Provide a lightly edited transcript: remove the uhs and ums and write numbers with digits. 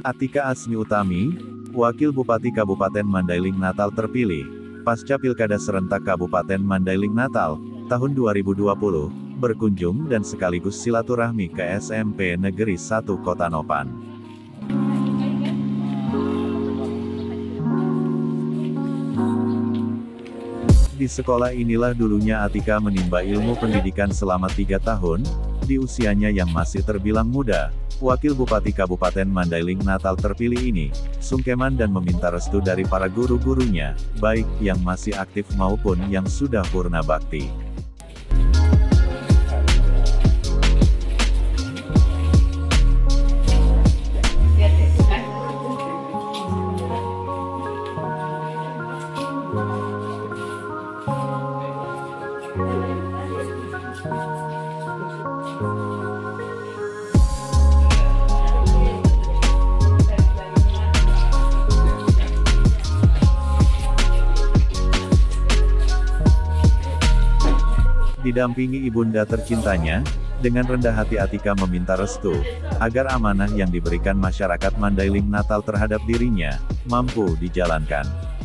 Atika Asmi Utami, Wakil Bupati Kabupaten Mandailing Natal terpilih, pasca Pilkada Serentak Kabupaten Mandailing Natal, tahun 2020, berkunjung dan sekaligus silaturahmi ke SMP Negeri 1 Kota Nopan. Di sekolah inilah dulunya Atika menimba ilmu pendidikan selama 3 tahun, di usianya yang masih terbilang muda. Wakil Bupati Kabupaten Mandailing Natal terpilih ini, sungkeman dan meminta restu dari para guru-gurunya, baik yang masih aktif maupun yang sudah purna bakti. Didampingi ibunda tercintanya, dengan rendah hati Atika meminta restu, agar amanah yang diberikan masyarakat Mandailing Natal terhadap dirinya, mampu dijalankan.